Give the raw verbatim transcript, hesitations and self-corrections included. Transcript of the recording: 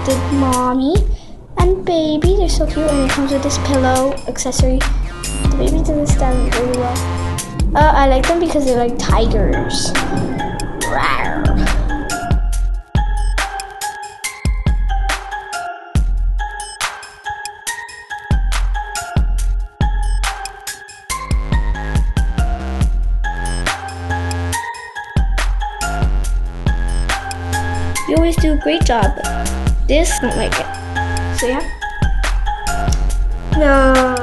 the mommy and baby. They're so cute, and it comes with this pillow accessory. The baby doesn't stand very well. Uh, I like them because they're like tigers. Rawr. You always do a great job. This, I don't like it. So yeah. No.